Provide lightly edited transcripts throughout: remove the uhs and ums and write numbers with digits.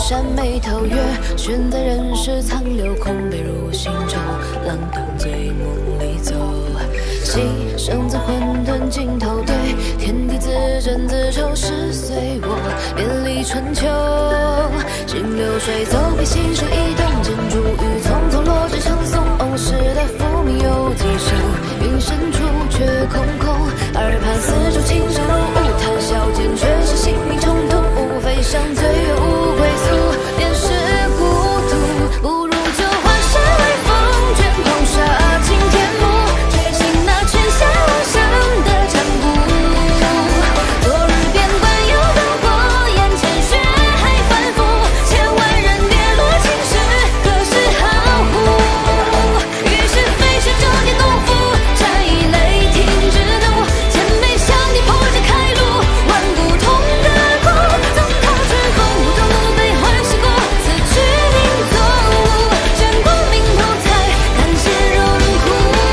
山眉头月，悬在人世残留，空悲入心中，浪荡醉梦里走。牺牲在混沌尽头，对天地自斟自筹，是随我别离春秋。行流水走遍心生一动，见珠玉匆匆落至长松。往事的浮名有几首，云深处却空空。耳畔四周轻声如雾，谈笑间却是心灵冲动。无非想岁月无归宿，便是孤独。不如就换世来风卷黄沙尽天幕，追寻那泉下望乡的残酷。昨日边关有灯火，眼前血海反复，千万人跌落青史，何时好乎？于是飞雪遮天东府，斩一雷霆之怒，千杯向你破解开路，万古同歌哭。纵涛春风无动怒，悲欢时过，此去命踪无，战功名头才感谢荣枯。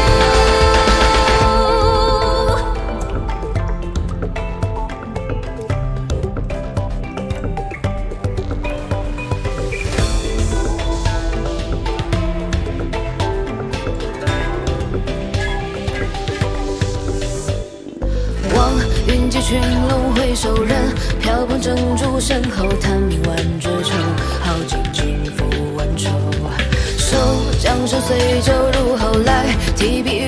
望云际群龙回首人，飘蓬珍珠身后，叹命万绝愁，好尽尽付万愁。手将手随酒入喉来，提笔